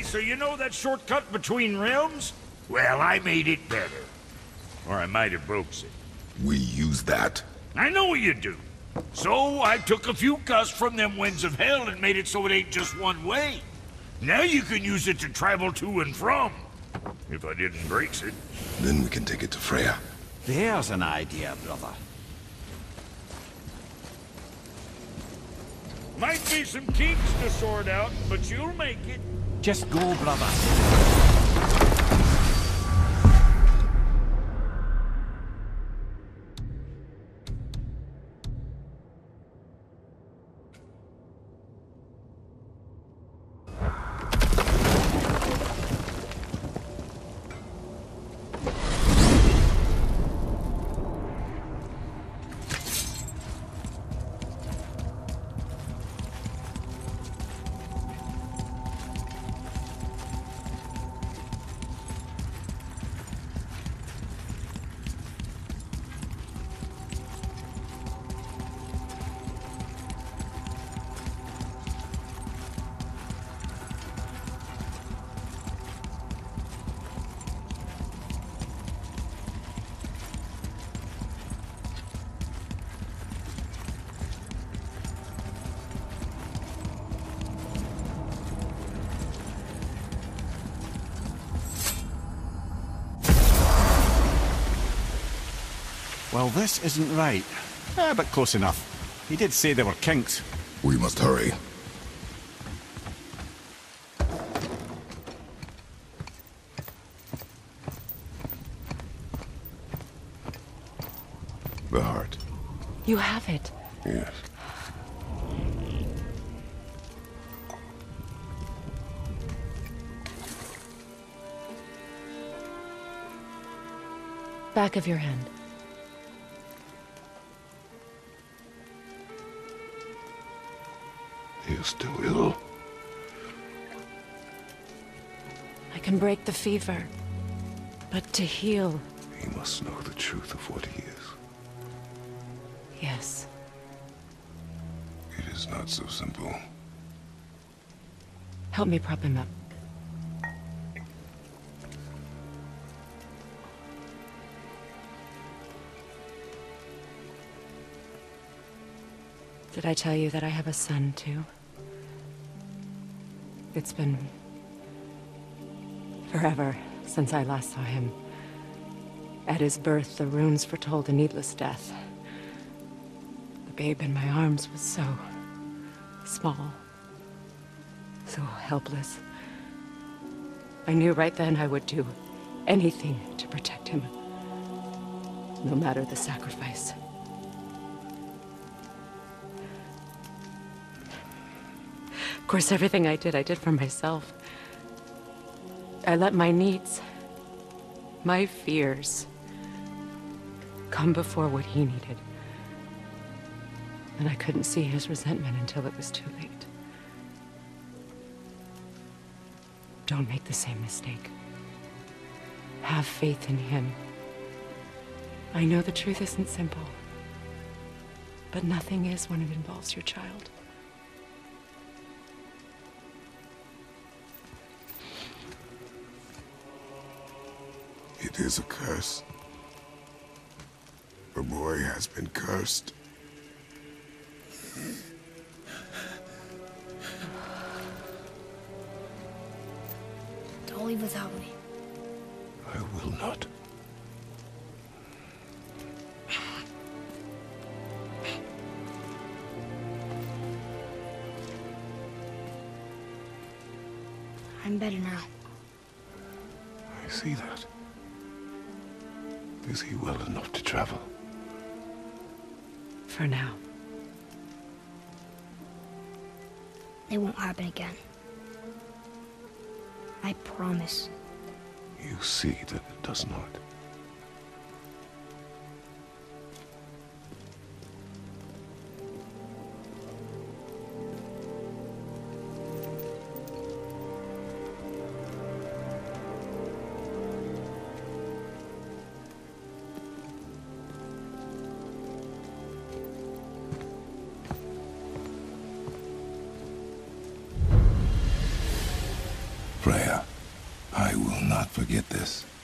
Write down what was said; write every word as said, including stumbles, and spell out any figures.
so you know that shortcut between realms? Well, I made it better. Or I might have broke it. We use that. I know you do. So I took a few cuss from them winds of hell and made it so it ain't just one way. Now you can use it to travel to and from. If I didn't break it. Then we can take it to Freya. There's an idea, brother. Might be some kinks to sort out, but you'll make it. Just go, brother. Well, this isn't right. Eh, but close enough. He did say there were kinks. We must hurry. The heart. You have it. Yes. Back of your hand. He is still ill. I can break the fever, but to heal... He must know the truth of what he is. Yes. It is not so simple. Help me prop him up. Did I tell you that I have a son, too? It's been... forever since I last saw him. At his birth, the runes foretold a needless death. The babe in my arms was so... small. So helpless. I knew right then I would do anything to protect him. No matter the sacrifice. Of course, everything I did, I did for myself. I let my needs, my fears, come before what he needed. And I couldn't see his resentment until it was too late. Don't make the same mistake. Have faith in him. I know the truth isn't simple, but nothing is when it involves your child. It is a curse. The boy has been cursed. Don't leave without me. I will not. I'm better now. I see that. Is he well enough to travel? For now. It won't happen again. I promise. You see that it does not. Freya, I will not forget this.